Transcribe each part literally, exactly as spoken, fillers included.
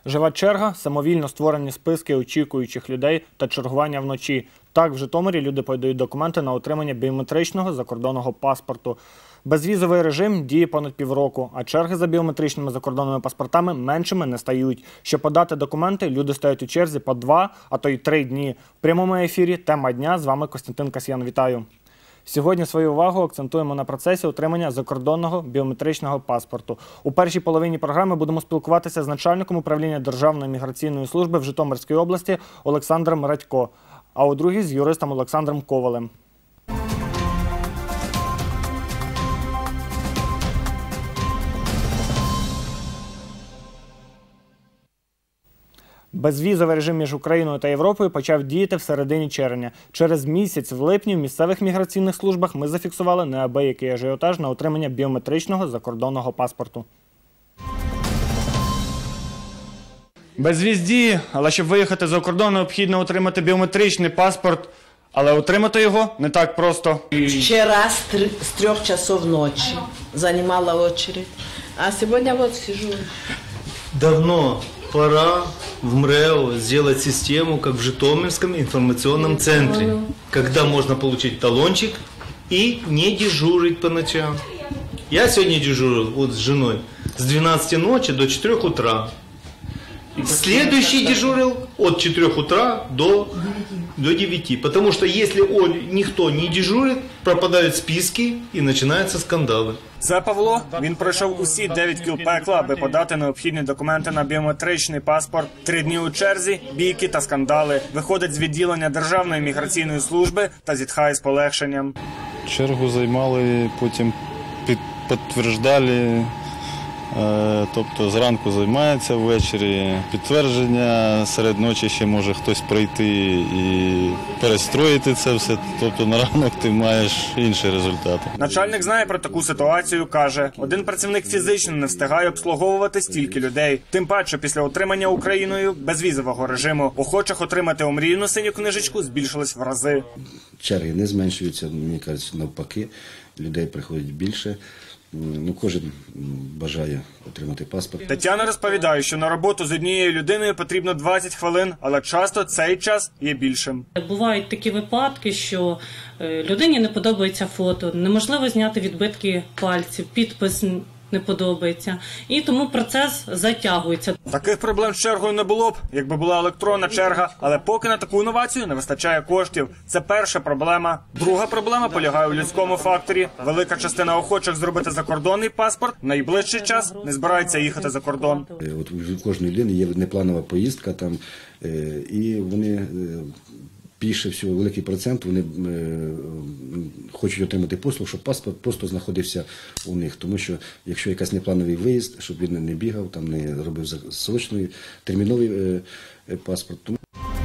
Жива черга, самовільно створені списки очікуючих людей та чергування вночі. Так, в Житомирі люди подають документи на отримання біометричного закордонного паспорту. Безвізовий режим діє понад півроку, а черги за біометричними закордонними паспортами меншими не стають. Щоб подати документи, люди стоять у черзі по два, а то й три дні. В прямому ефірі «Тема дня». З вами Костянтин Касьян. Вітаю. Сьогодні свою увагу акцентуємо на процесі отримання закордонного біометричного паспорту. У першій половині програми будемо спілкуватися з начальником управління Державної міграційної служби в Житомирській області Олександром Радько, а у другій – з юристом Олександром Ковалем. Безвізовий режим між Україною та Європою почав діяти в середині червня. Через місяць в липні в місцевих міграційних службах ми зафіксували неабиякий ажіотаж на отримання біометричного закордонного паспорту. Безвіз діє, але щоб виїхати за кордон, необхідно отримати біометричний паспорт. Але отримати його не так просто. Вчера с, три, с трех часов ночи занимала очередь, а сегодня вот сижу. Давно пора в МРЭО сделать систему, как в Житомирском информационном центре, когда можно получить талончик и не дежурить по ночам. Я сегодня дежурил вот с женой с двенадцати ночи до четырёх утра. Следующий дежурил от четырёх утра до, до девяти. Потому что если никто не дежурит, пропадают списки и начинаются скандалы. Це Павло. Він пройшов усі дев'ять кіл пекла, аби подати необхідні документи на біометричний паспорт. Три дні у черзі, бійки та скандали. Виходить з відділення Державної міграційної служби та зітхає з полегшенням. Чергу займали, потім підтверджували. Тобто зранку займається, ввечері підтвердження, серед ночі ще може хтось прийти і перестроїти це все. Тобто на ранок ти маєш інші результати. Начальник знає про таку ситуацію, каже, один працівник фізично не встигає обслуговувати стільки людей. Тим паче після отримання Україною безвізового режиму охочих отримати омріяну синю книжечку збільшилось в рази. Черги не зменшуються, мені кажуть, навпаки, людей приходить більше. Ну, кожен бажає отримати паспорт. Тетяна розповідає, що на роботу з однією людиною потрібно двадцять хвилин, але часто цей час є більшим. Бувають такі випадки, що людині не подобається фото, неможливо зняти відбитки пальців, підпис не подобається. І тому процес затягується. Таких проблем з чергою не було б, якби була електронна черга, але поки на таку інновацію не вистачає коштів. Це перша проблема. Друга проблема полягає у людському факторі. Велика частина охочих зробити закордонний паспорт в найближчий час не збирається їхати за кордон. От у кожної людини є непланова поїздка там, і вони більше всього, великий процент, вони е, хочуть отримати послуг, щоб паспорт просто знаходився у них. Тому що, якщо якийсь неплановий виїзд, щоб він не бігав, там не робив срочний, терміновий е, паспорт. Тому...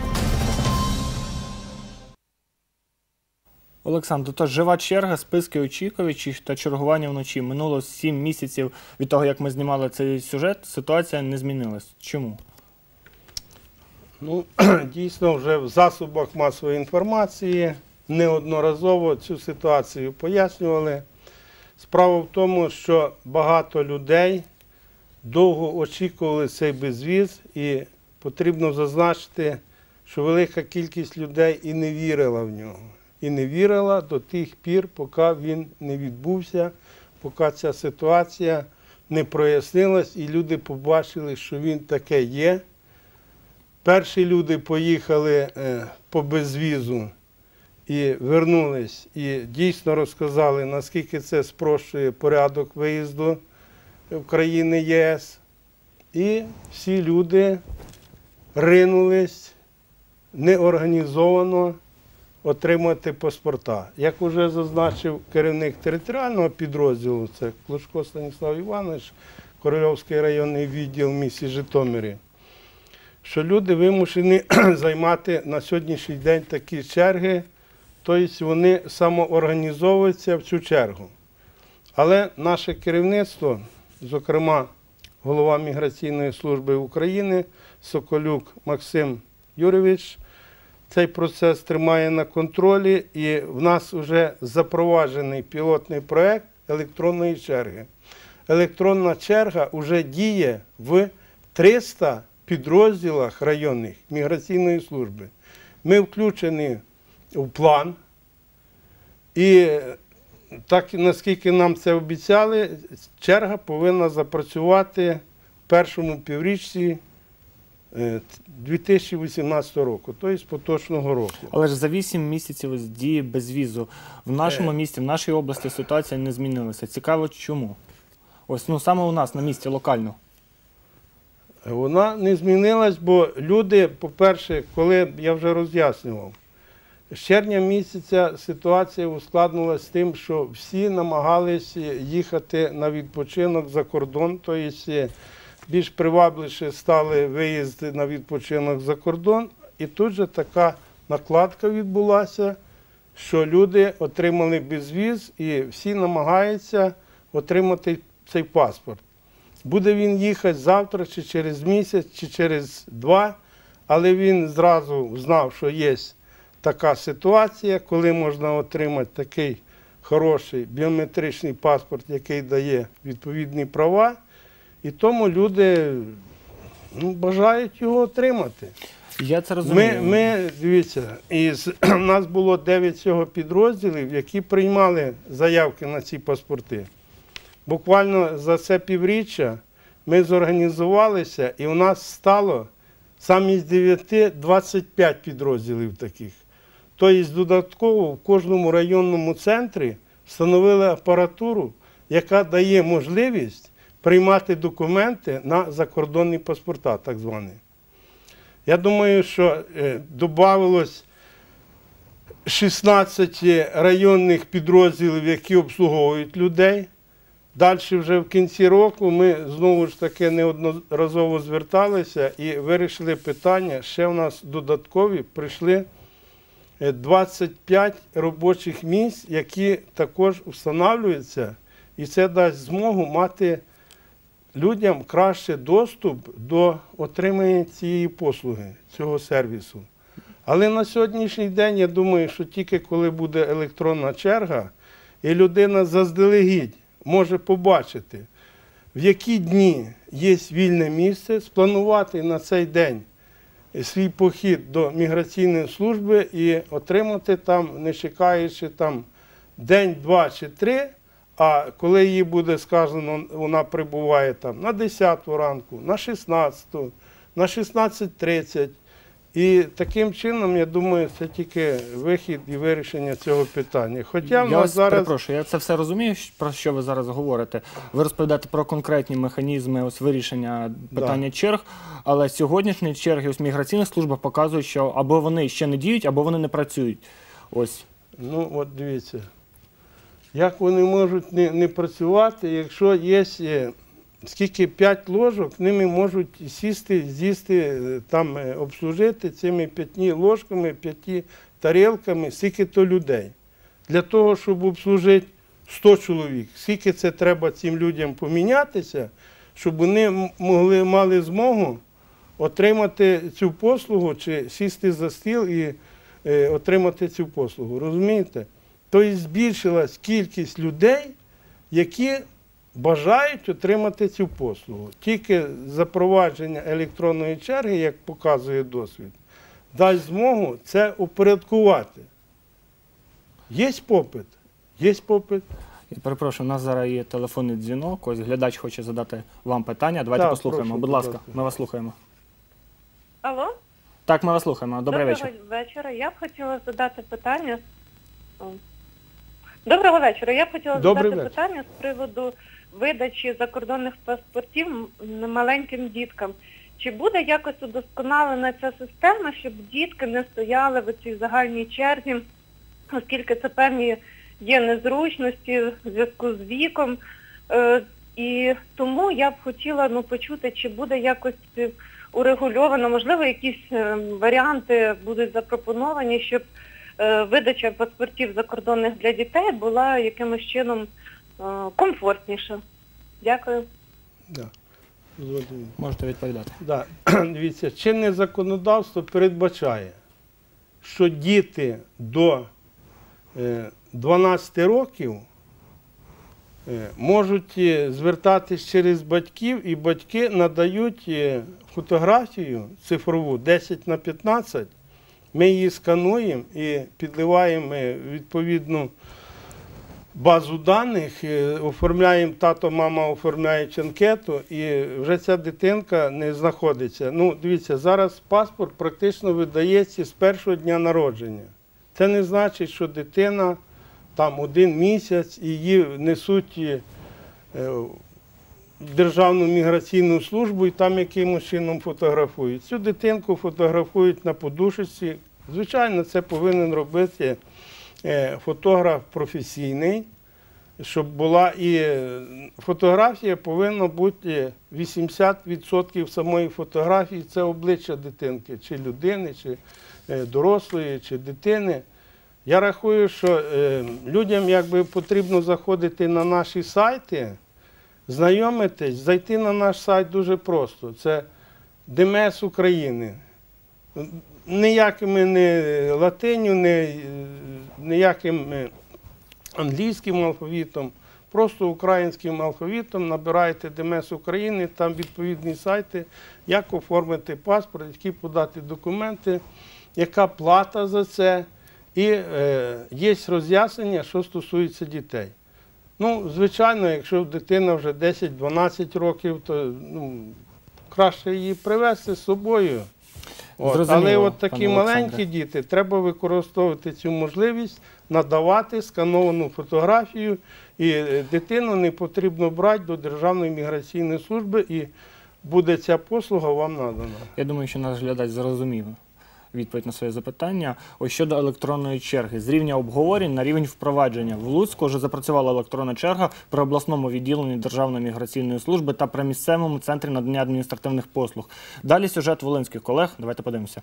Олександр, тож жива черга, списки очікувачів та чергування вночі. Минуло сім місяців від того, як ми знімали цей сюжет, ситуація не змінилась. Чому? Ну, дійсно, вже в засобах масової інформації неодноразово цю ситуацію пояснювали. Справа в тому, що багато людей довго очікували цей безвіз, і потрібно зазначити, що велика кількість людей і не вірила в нього. І не вірила до тих пір, поки він не відбувся, поки ця ситуація не прояснилась, і люди побачили, що він таке є. Перші люди поїхали по безвізу і вернулись, і дійсно розказали, наскільки це спрощує порядок виїзду в країни ЄС. І всі люди ринулись неорганізовано отримати паспорта. Як вже зазначив керівник територіального підрозділу, це Клушко Станіслав Іванович, Корольовський районний відділ в місті Житомирі, що люди вимушені займати на сьогоднішній день такі черги, тобто вони самоорганізовуються в цю чергу. Але наше керівництво, зокрема голова Міграційної служби України Соколюк Максим Юрійович, цей процес тримає на контролі, і в нас вже запроваджений пілотний проєкт електронної черги. Електронна черга вже діє в триста підрозділах районних міграційної служби. Ми включені в план. І так, наскільки нам це обіцяли, черга повинна запрацювати в першому півріччі дві тисячі вісімнадцятого року, тобто поточного року. Але ж за вісім місяців ось дії безвізу в нашому місті, в нашій області ситуація не змінилася. Цікаво, чому? Ось, ну, саме у нас на місці локально. Вона не змінилась, бо люди, по-перше, коли я вже роз'яснював, з червня місяця ситуація ускладнилася з тим, що всі намагалися їхати на відпочинок за кордон, тобто більш привабливіше стали виїзди на відпочинок за кордон. І тут же така накладка відбулася, що люди отримали безвіз і всі намагаються отримати цей паспорт. Буде він їхати завтра, чи через місяць, чи через два, але він зразу знав, що є така ситуація, коли можна отримати такий хороший біометричний паспорт, який дає відповідні права, і тому люди ну, бажають його отримати. Я це розумію. Ми, ми дивіться, із, у нас було дев'ять цього підрозділів, які приймали заявки на ці паспорти. Буквально за це півріччя ми зорганізувалися, і у нас стало замість дев'яти двадцять п'ять підрозділів таких. Тобто додатково в кожному районному центрі встановили апаратуру, яка дає можливість приймати документи на закордонні паспорта, так звані. Я думаю, що е, додавалось шістнадцять районних підрозділів, які обслуговують людей. Далі вже в кінці року ми знову ж таки неодноразово зверталися і вирішили питання. Ще в нас додаткові прийшли двадцять п'ять робочих місць, які також встановлюються. І це дасть змогу мати людям краще доступ до отримання цієї послуги, цього сервісу. Але на сьогоднішній день, я думаю, що тільки коли буде електронна черга, і людина заздалегідь може побачити, в які дні є вільне місце, спланувати на цей день свій похід до міграційної служби і отримати там, не чекаючи там день, два чи три, а коли їй буде сказано, вона прибуває там на десяту ранку, на шістнадцяту, на шістнадцять тридцять. І таким чином, я думаю, це тільки вихід і вирішення цього питання. Хоча в Я нас вас зараз... перепрошую, я це все розумію, про що ви зараз говорите. Ви розповідаєте про конкретні механізми ось вирішення питання Да. черг, але сьогоднішні черги ось міграційна служба показує, що або вони ще не діють, або вони не працюють. Ось. Ну, от дивіться, як вони можуть не, не працювати, якщо є скільки п'ять ложок, ними можуть сісти, з'їсти, там обслужити цими п'ятьма ложками, п'яти тарілками, скільки то людей. Для того, щоб обслужити сто чоловік, скільки це треба цим людям помінятися, щоб вони могли, мали змогу отримати цю послугу, чи сісти за стіл і е, отримати цю послугу. Розумієте? Тобто збільшилась кількість людей, які бажають отримати цю послугу. Тільки запровадження електронної черги, як показує досвід, дасть змогу це упорядкувати. Є попит? Є попит. Я перепрошую, у нас зараз є телефонний дзвінок, ось глядач хоче задати вам питання. Давайте Так, послухаємо, прошу, будь будь ласка, ласка. ми вас слухаємо. Алло? Так, ми вас слухаємо. Добрий Доброго вечір. вечора. Я б хотіла задати питання. О. Доброго вечора. Я б хотіла Добрий задати вечір. питання з приводу видачі закордонних паспортів м- маленьким діткам. Чи буде якось удосконалена ця система, щоб дітки не стояли в цій загальній черзі, оскільки це певні є незручності в зв'язку з віком. Е, і тому я б хотіла ну, почути, чи буде якось урегульовано, можливо, якісь е, варіанти будуть запропоновані, щоб е, видача паспортів закордонних для дітей була якимось чином е, комфортніша. Дякую. Да. Можете відповідати. Да. Дивіться, чинне законодавство передбачає, що діти до е, дванадцяти років можуть звертатись через батьків, і батьки надають фотографію цифрову десять на п'ятнадцять, ми її скануємо і підливаємо відповідну базу даних, оформляємо, тато, мама оформляють анкету, і вже ця дитинка не знаходиться. Ну, дивіться, зараз паспорт практично видається з першого дня народження. Це не значить, що дитина там один місяць, і її несуть в Державну міграційну службу і там якимось чином фотографують. Цю дитинку фотографують на подушечці. Звичайно, це повинен робити фотограф професійний, щоб була і фотографія повинна бути вісімдесят відсотків самої фотографії, це обличчя дитинки, чи людини, чи дорослої, чи дитини. Я рахую, що людям якби потрібно заходити на наші сайти, знайомитись, зайти на наш сайт дуже просто. Це ДМС України. Ніякими не латиню, не ніяким англійським алфавітом, просто українським алфавітом набираєте ДМС України, там відповідні сайти, як оформити паспорт, які подати документи, яка плата за це. І е, є роз'яснення, що стосується дітей. Ну, звичайно, якщо дитина вже десять-дванадцять років, то ну, краще її привезти з собою. От. Але от такі маленькі діти, треба використовувати цю можливість, надавати скановану фотографію, і дитину не потрібно брати до Державної міграційної служби, і буде ця послуга вам надана. Я думаю, що наш глядач зрозумів відповідь на своє запитання. Ось щодо електронної черги. З рівня обговорень на рівень впровадження. В Луцьку вже запрацювала електронна черга при обласному відділенні Державної міграційної служби та при місцевому центрі надання адміністративних послуг. Далі сюжет волинських колег. Давайте подивимося.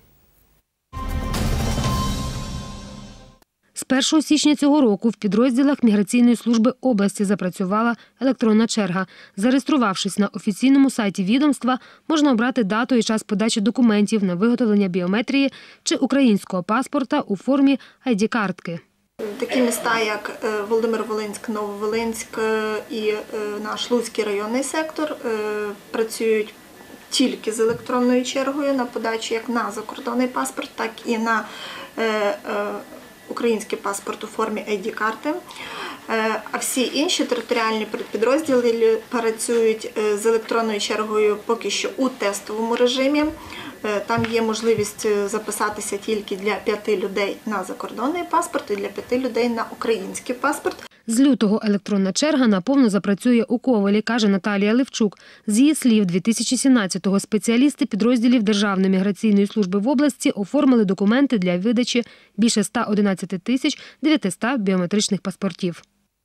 З першого січня цього року в підрозділах Міграційної служби області запрацювала електронна черга. Зареєструвавшись на офіційному сайті відомства, можна обрати дату і час подачі документів на виготовлення біометрії чи українського паспорта у формі ай ді-картки. Такі міста, як Володимир-Волинськ, Нововолинськ і наш Луцький районний сектор працюють тільки з електронною чергою на подачу як на закордонний паспорт, так і на український паспорт у формі ай ді-карти, а всі інші територіальні підрозділи працюють з електронною чергою поки що у тестовому режимі. Там є можливість записатися тільки для п'яти людей на закордонний паспорт і для п'яти людей на український паспорт. З лютого електронна черга наповно запрацює у Ковелі, каже Наталія Левчук. З її слів, дві тисячі сімнадцятого спеціалісти підрозділів Державної міграційної служби в області оформили документи для видачі більше ста одинадцяти тисяч дев'ятисот біометричних паспортів.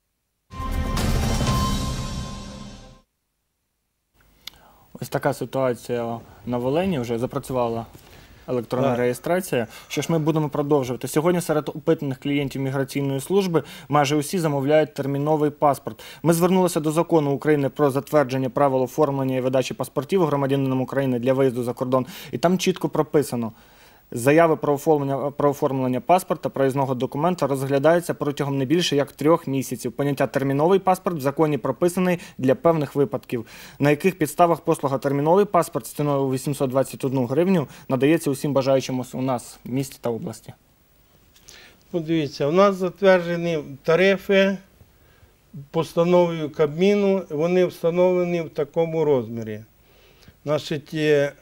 Ось така ситуація на Волині, вже запрацювала електронна так. реєстрація. Що ж ми будемо продовжувати? Сьогодні серед опитаних клієнтів міграційної служби майже усі замовляють терміновий паспорт. Ми звернулися до закону України про затвердження правил оформлення і видачі паспортів громадянинам України для виїзду за кордон. І там чітко прописано: заяви про оформлення, про оформлення паспорта, проїзного документа розглядаються протягом не більше як трьох місяців. Поняття «терміновий паспорт» в законі прописаний для певних випадків, на яких підставах послуга «терміновий паспорт» з ціною у вісімсот двадцять одну гривню надається усім бажаючим у нас в місті та області. Подивіться, у нас затверджені тарифи постановою Кабміну, вони встановлені в такому розмірі. Значить,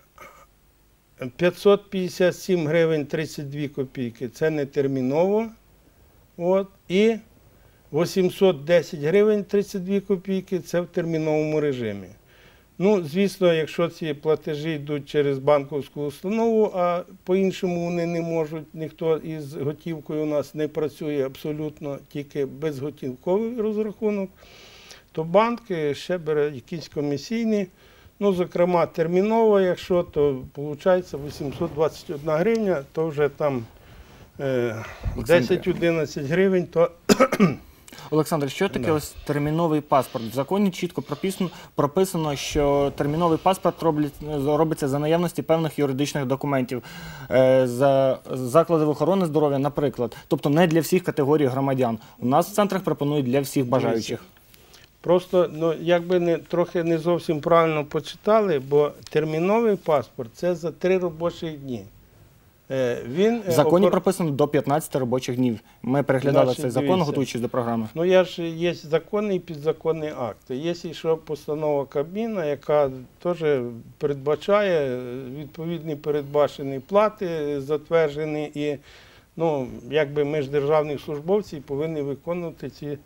п'ятсот п'ятдесят сім гривень тридцять дві копійки – це не терміново. От. І вісімсот десять гривень тридцять дві копійки – це в терміновому режимі. Ну, звісно, якщо ці платежі йдуть через банківську установу, а по-іншому вони не можуть, ніхто із готівкою у нас не працює абсолютно, тільки безготівковий розрахунок, то банк ще бере якісь комісійні. Ну, зокрема, терміново, якщо, то виходить вісімсот двадцять одна гривня, то вже там е, десять-одинадцять гривень, то... Олександр, що таке да. ось терміновий паспорт? В законі чітко прописано, прописано, що терміновий паспорт роблять, робиться за наявності певних юридичних документів. Е, за заклади охорони здоров'я, наприклад. Тобто не для всіх категорій громадян. У нас в центрах пропонують для всіх бажаючих. Просто, ну, якби не, трохи не зовсім правильно почитали, бо терміновий паспорт – це за три робочі дні. Е, Він, В законі опор- прописано до п'ятнадцяти робочих днів. Ми переглядали Значить, цей закон, дивіться. готуючись до програми. Ну, я ж є законний і підзаконний акт. Є ще постанова Кабміна, яка теж передбачає відповідні передбачені плати, затверджені, і, ну, якби ми ж державні службовці повинні виконувати ці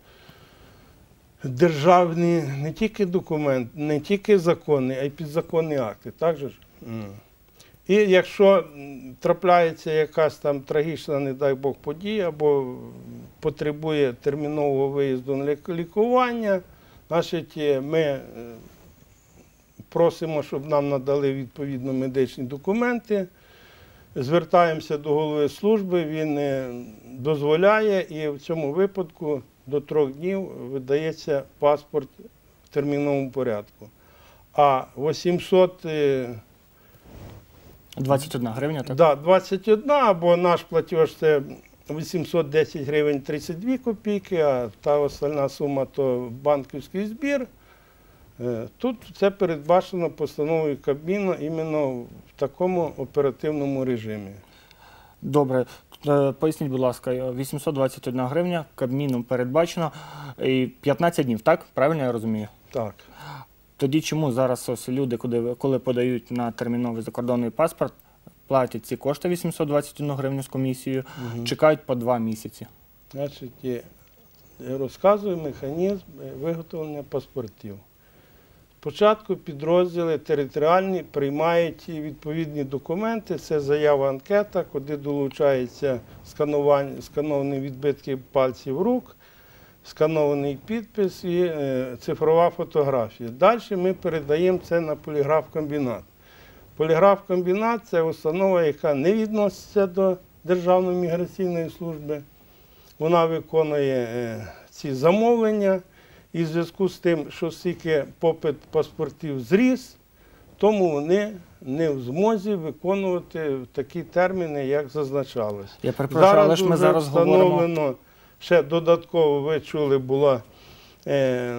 державні не тільки документи, не тільки закони, а й підзаконні акти. Так же ж? І якщо трапляється якась там трагічна, не дай Бог, подія, або потребує термінового виїзду на лікування, значить ми просимо, щоб нам надали відповідно медичні документи, звертаємося до голови служби, він дозволяє, і в цьому випадку до трьох днів видається паспорт в терміновому порядку. А вісімсот двадцять одна гривня, так? Да, двадцять одна, або наш платеж це вісімсот десять гривень тридцять дві копійки, а та остальна сума то банківський збір. Тут це передбачено постановою Кабміну іменно в такому оперативному режимі. Добре. Поясніть, будь ласка, вісімсот двадцять одна гривня, Кабміном передбачено, і п'ятнадцять днів, так? Правильно я розумію? Так. Тоді чому зараз ось люди, коли, коли подають на терміновий закордонний паспорт, платять ці кошти вісімсот двадцять одну гривню з комісією, угу. чекають по два місяці? Значить, я розказую механізм виготовлення паспортів. Спочатку підрозділи територіальні приймають відповідні документи, це заява-анкета, куди долучаються скановані відбитки пальців рук, сканований підпис і е, цифрова фотографія. Далі ми передаємо це на поліграф-комбінат. Поліграф-комбінат – це установа, яка не відноситься до Державної міграційної служби. Вона виконує е, ці замовлення. І в зв'язку з тим, що стільки попит паспортів зріс, тому вони не в змозі виконувати такі терміни, як зазначалось. Я перепрошую, але ж ми зараз говоримо... встановлено, ще додатково, ви чули, було е,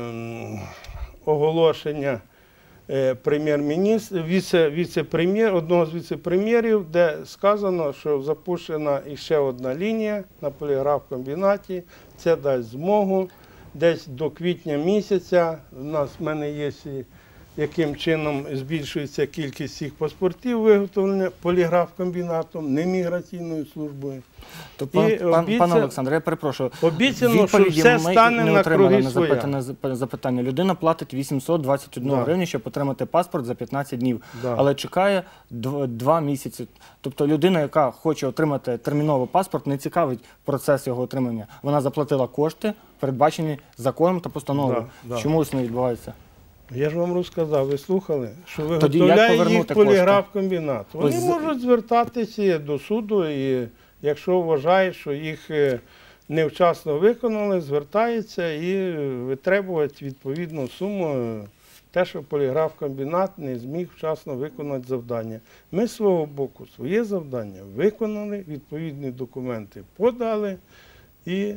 оголошення е, прем'єр-міністра, віце, віце-прем'єр, одного з віце-прем'єрів, де сказано, що запущена іще одна лінія на поліграф-комбінаті. Це дасть змогу. Десь до квітня місяця у нас в мене є, яким чином збільшується кількість цих паспортів, виготовлення поліграф-комбінатом, не міграційною службою. То, пан, І пан, обіця... Пане Олександре, я перепрошую. Обіцяно, що все стане на круги своя. На запитання. Людина платить вісімсот двадцять одну Да. гривню, щоб отримати паспорт за п'ятнадцять днів, Да. але чекає два місяці. Тобто людина, яка хоче отримати терміновий паспорт, не цікавить процес його отримання. Вона заплатила кошти, передбачені законом та постановою. Да, да. Чому це не відбувається? Я ж вам розказав, ви слухали, що Тоді як виготовляє їх повернути поліграф-комбінат. Вони Ось- можуть звертатися до суду, і якщо вважають, що їх е, невчасно виконали, звертаються і витребують відповідну суму, те, що поліграф-комбінат не зміг вчасно виконати завдання. Ми з свого боку своє завдання виконали, відповідні документи подали і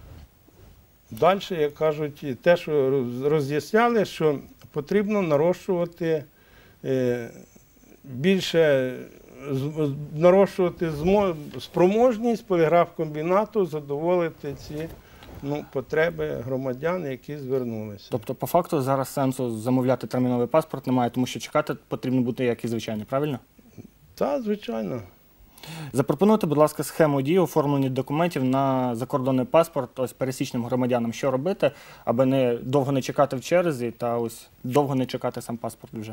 далі, як кажуть, те, що роз- роз'ясняли, що потрібно нарощувати е, більше, з- нарощувати змо- спроможність поліграф-комбінату задоволити ці ну, потреби громадян, які звернулися. Тобто, по факту, зараз сенсу замовляти терміновий паспорт немає, тому що чекати потрібно бути як і звичайно, правильно? Так, звичайно. Запропонуйте, будь ласка, схему дії оформлення документів на закордонний паспорт ось пересічним громадянам. Що робити, аби не довго не чекати в черзі та ось довго не чекати сам паспорт вже?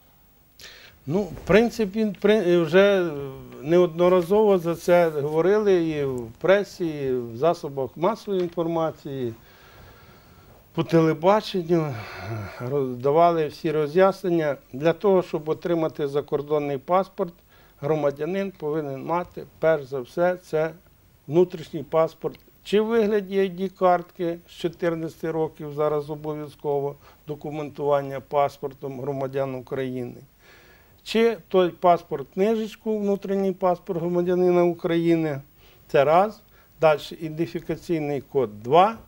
Ну, в принципі, при- вже неодноразово за це говорили і в пресі, і в засобах масової інформації, по телебаченню, роз- давали всі роз'яснення. Для того, щоб отримати закордонний паспорт, громадянин повинен мати, перш за все, це внутрішній паспорт. Чи в вигляді ай ді-картки з чотирнадцяти років, зараз обов'язково документування паспортом громадян України. Чи той паспорт-книжечку, внутрішній паспорт громадянина України, це раз. Далі ідентифікаційний код два.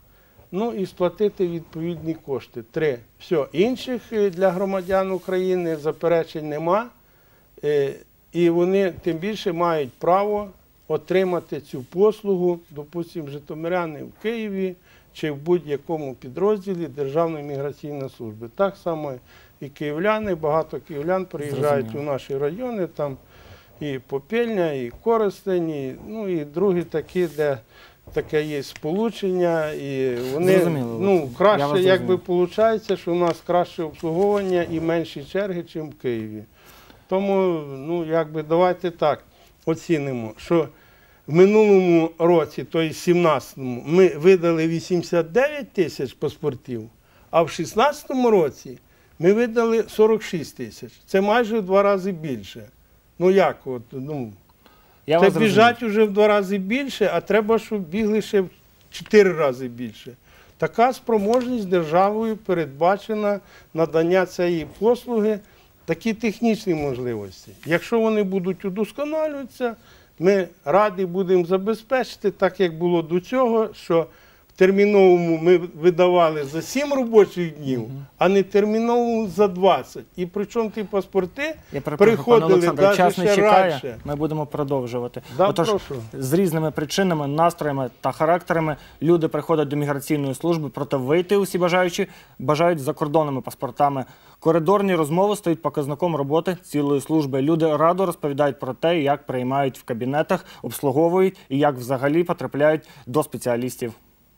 ну і сплатити відповідні кошти. Три. Все. Інших для громадян України заперечень нема. І вони тим більше мають право отримати цю послугу, допустимо, житомиряни в Києві чи в будь-якому підрозділі Державної міграційної служби. Так само і київляни, багато київлян приїжджають у наші райони, там і Попільня, і Коростень, і, ну, і другі такі, де таке є сполучення, і вони, ну, краще, якби, виходить, що у нас краще обслуговування і менші черги, ніж в Києві. Тому, ну, якби, давайте так оцінимо, що в минулому році, тобто сімнадцятому, ми видали вісімдесят дев'ять тисяч паспортів, а в шістнадцятому році ми видали сорок шість тисяч. Це майже в два рази більше. Ну як, от, ну, Я це біжать вже в два рази більше, а треба, щоб бігли ще в чотири рази більше. Така спроможність державою передбачена надання цієї послуги, такі технічні можливості. Якщо вони будуть удосконалюватися, ми раді будемо забезпечити, так як було до цього, що в терміновому ми видавали за сім робочих днів, а не терміновому за двадцять. І причому ті паспорти приходили навіть ще раніше. Ми будемо продовжувати. Да, Отож, прошу. з різними причинами, настроями та характерами люди приходять до міграційної служби, проте вийти усі бажаючі бажають з закордонними паспортами. Коридорні розмови стають показником роботи цілої служби. Люди радо розповідають про те, як приймають в кабінетах, обслуговують і як взагалі потрапляють до спеціалістів.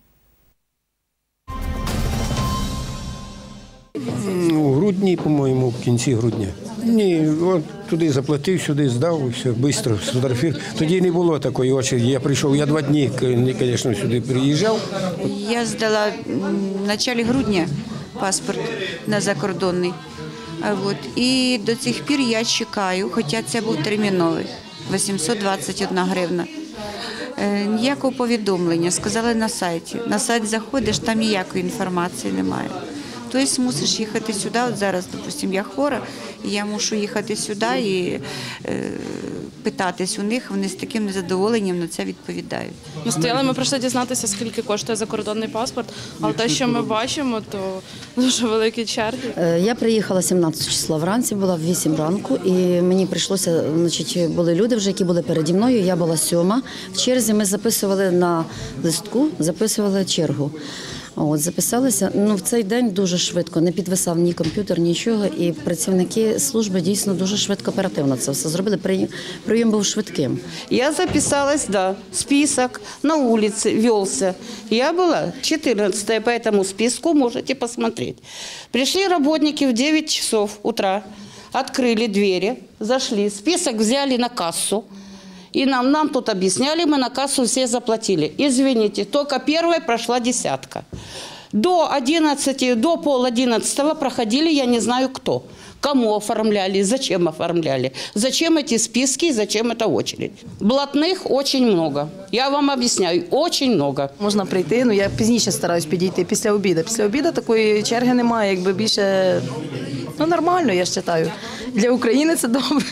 У грудні, по-моєму, в кінці грудня. Ні, от туди заплатив, сюди здав, і все, швидко сфотографував. Тоді не було такої очереді. Я прийшов, я два дні, звісно, сюди приїжджав. Я здала в початку грудня паспорт на закордонний. От. І до цих пір я чекаю, хоча це був терміновий, вісімсот двадцять одна гривна. Ніякого повідомлення, сказали на сайті. На сайт заходиш, там ніякої інформації немає. Тобто мусиш їхати сюди, от зараз, допустимо, я хвора, і я мушу їхати сюди і е, питатись у них, вони з таким незадоволенням на це відповідають. Ми стояли, ми прийшли дізнатися, скільки коштує закордонний паспорт, але те, що ми бачимо, то дуже великі черги. Я приїхала сімнадцятого числа вранці, була в вісім ранку, і мені прийшлося, значить, були люди вже, які були переді мною, я була сьома. В черзі ми записували на листку, записували чергу. От, записалися, ну в цей день дуже швидко, не підвисав ні комп'ютер, нічого, і працівники служби дійсно дуже швидко, оперативно це все зробили, прийом був швидким. Я записалась, да, список на улице велся, я была четырнадцатая по этому списку, можете посмотреть. Пришли работники в девять часов утра, открыли двери, зашли, список взяли на кассу. И нам, нам тут объясняли, мы на кассу все заплатили. Извините, только первая прошла десятка. До одиннадцати, до пол одиннадцатого проходили, я не знаю кто. Кому оформляли, зачем оформляли. Зачем эти списки, зачем эта очередь. Блатных очень много. Я вам объясняю, очень много. Можна прийти, ну я пізніше стараюсь підійти, після обіду. Після обіду такої черги немає, якби більше, ну нормально, я вважаю. Для України це добре.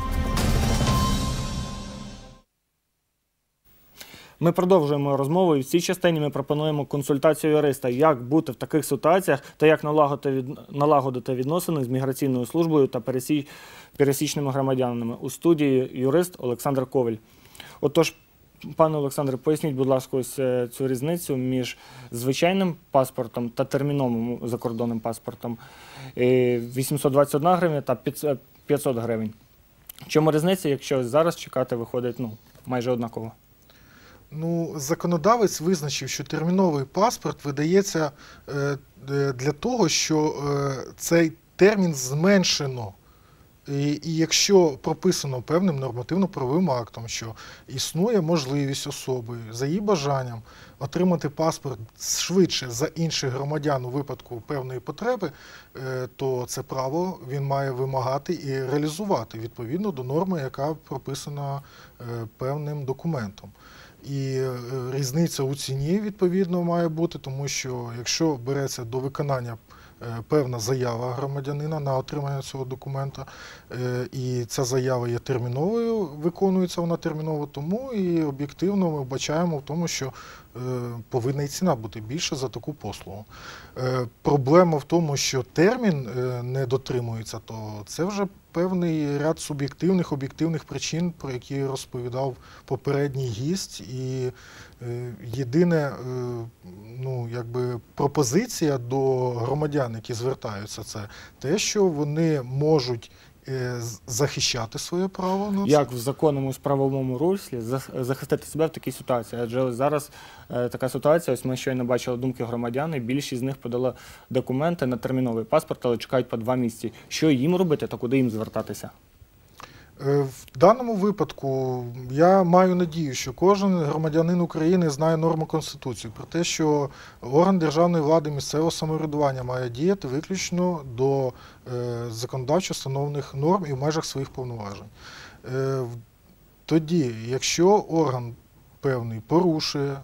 Ми продовжуємо розмову, і в цій частині ми пропонуємо консультацію юриста, як бути в таких ситуаціях та як налагодити відносини з міграційною службою та пересічними громадянами. У студії юрист Олександр Коваль. Отож, пане Олександре, поясніть, будь ласка, ось цю різницю між звичайним паспортом та терміновим закордонним паспортом. вісімсот двадцять одна гривня та п'ятсот гривень. В чому різниця, якщо зараз чекати виходить, ну, майже однаково? Ну, законодавець визначив, що терміновий паспорт видається е, для того, що е, цей термін зменшено. І, і якщо прописано певним нормативно-правовим актом, що існує можливість особи за її бажанням отримати паспорт швидше за інших громадян у випадку певної потреби, е, то це право він має вимагати і реалізувати відповідно до норми, яка прописана е, певним документом. І різниця у ціні, відповідно, має бути, тому що якщо береться до виконання певна заява громадянина на отримання цього документа, і ця заява є терміновою, виконується вона терміново, тому і об'єктивно ми вбачаємо в тому, що повинна і ціна бути більша за таку послугу. Проблема в тому, що термін не дотримується, то це вже певний ряд суб'єктивних, об'єктивних причин, про які розповідав попередній гість. І єдине, ну, якби пропозиція до громадян, які звертаються, це те, що вони можуть захищати своє право на це. Як в законному справовому руслі захистити себе в такій ситуації? Адже ось зараз е, така ситуація, ось ми щойно бачили думки громадян, і більшість з них подали документи на терміновий паспорт, але чекають по два місяці. Що їм робити та куди їм звертатися? В даному випадку я маю надію, що кожен громадянин України знає норму Конституції про те, що орган державної влади місцевого самоврядування має діяти виключно до законодавчо встановлених норм і в межах своїх повноважень. Тоді, якщо орган певний порушує,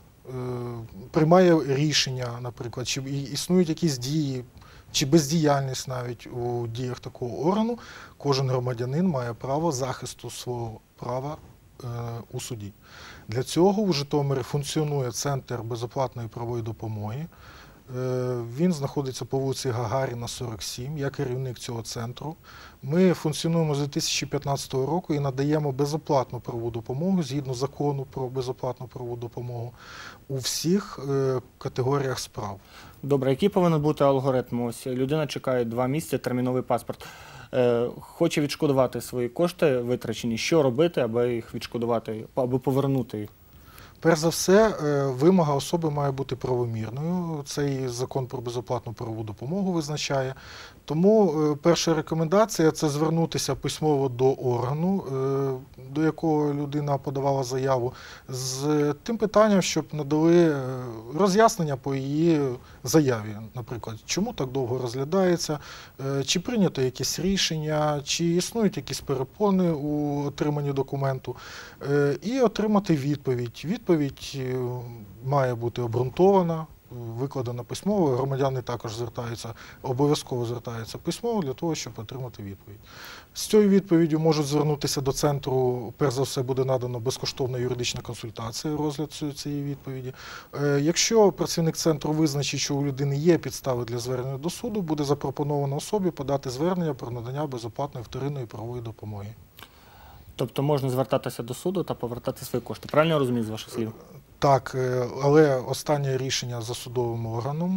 приймає рішення, наприклад, чи існують якісь дії, чи бездіяльність навіть у діях такого органу, кожен громадянин має право захисту свого права е, у суді. Для цього у Житомирі функціонує Центр безоплатної правової допомоги. Е, він знаходиться по вулиці Гагаріна, сорок сім. Я керівник цього центру. Ми функціонуємо з дві тисячі п'ятнадцятого року і надаємо безоплатну правову допомогу згідно закону про безоплатну правову допомогу у всіх е, категоріях справ. Добре, який повинен бути алгоритм? Ось людина чекає два місяці, терміновий паспорт. Е, хоче відшкодувати свої кошти витрачені. Що робити, аби їх відшкодувати, аби повернути їх? Перш за все, вимога особи має бути правомірною. Цей закон про безоплатну правову допомогу визначає. Тому перша рекомендація – це звернутися письмово до органу, до якого людина подавала заяву, з тим питанням, щоб надали роз'яснення по її заяві. Наприклад, чому так довго розглядається, чи прийнято якісь рішення, чи існують якісь перепони у отриманні документу, і отримати відповідь. Відповідь має бути обґрунтована, викладена письмово. Громадяни також звертаються, обов'язково звертаються письмово для того, щоб отримати відповідь. З цією відповіддю можуть звернутися до центру, перш за все буде надано безкоштовна юридична консультація, розгляд цієї відповіді. Якщо працівник центру визначить, що у людини є підстави для звернення до суду, буде запропоновано особі подати звернення про надання безоплатної вторинної правової допомоги. Тобто можна звертатися до суду та повертати свої кошти. Правильно я розумію з ваших слів? Так, але останнє рішення за судовим органом.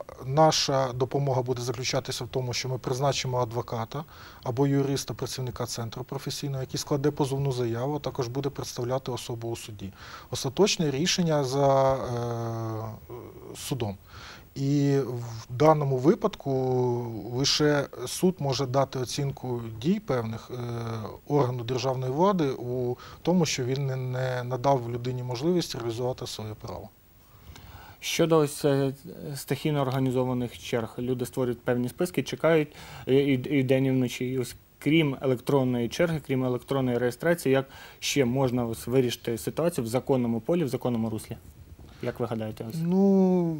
Наша допомога буде заключатися в тому, що ми призначимо адвоката або юриста, працівника центру професійного, який складе позовну заяву, а також буде представляти особу у суді. Остаточне рішення за е, судом. І в даному випадку лише суд може дати оцінку дій певних е, органу державної влади у тому, що він не, не надав людині можливість реалізувати своє право. Щодо ось стихійно організованих черг, люди створюють певні списки, чекають і, і день, і вночі. І ось крім електронної черги, крім електронної реєстрації, як ще можна ось вирішити ситуацію в законному полі, в законному руслі? Як ви гадаєте? Ось? Ну,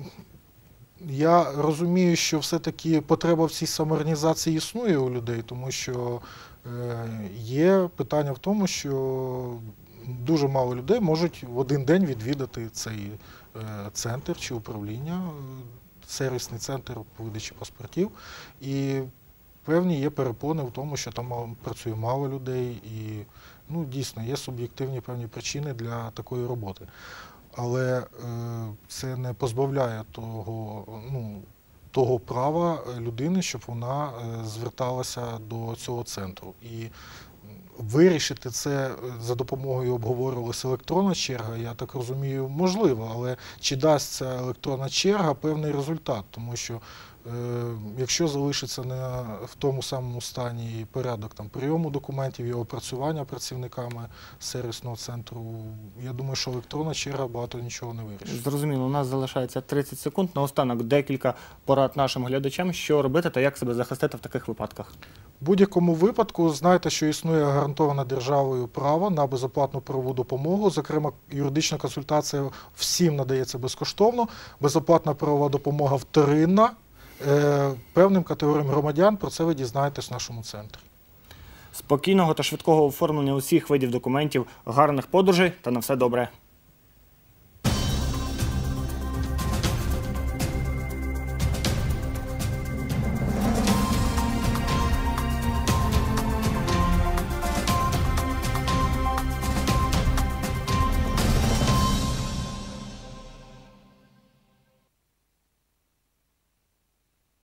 я розумію, що все-таки потреба в цій самоорганізації існує у людей, тому що е, є питання в тому, що дуже мало людей можуть в один день відвідати цей е, центр чи управління, сервісний центр по видачі паспортів. І певні є перепони в тому, що там працює мало людей і, ну, дійсно є суб'єктивні певні причини для такої роботи. Але е, це не позбавляє того, ну, того права людини, щоб вона е, зверталася до цього центру. І вирішити це за допомогою, обговорювалася електронна черга, я так розумію, можливо, але чи дасть ця електронна черга певний результат, тому що е, якщо залишиться не в тому самому стані порядок там, прийому документів і опрацювання працівниками сервісного центру, я думаю, що електронна черга багато нічого не вирішить. Зрозуміло, у нас залишається тридцять секунд. Наостанок декілька порад нашим глядачам, що робити та як себе захистити в таких випадках. В будь-якому випадку знайте, що існує гарантоване державою право на безоплатну правову допомогу. Зокрема, юридична консультація всім надається безкоштовно. Безоплатна правова допомога вторинна е, певним категоріям громадян. Про це ви дізнаєтесь в нашому центрі. Спокійного та швидкого оформлення усіх видів документів, гарних подорожей та на все добре.